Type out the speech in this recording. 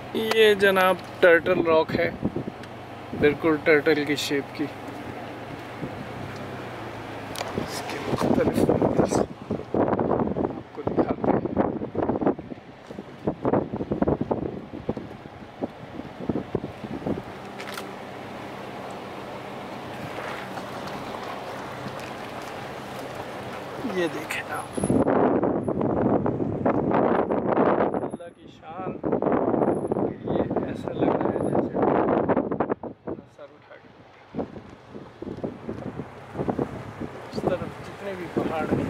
ये जनाब turtle rock है, बिल्कुल टर्टल की शेप की। इसके मुख्तलिफ मंजर्स आपको दिखाते हैं। ये देखें आप, अल्लाह की शान। ये ऐसा लग रहा है जैसे सर उठा के इस तरफ जितने भी पहाड़ हैं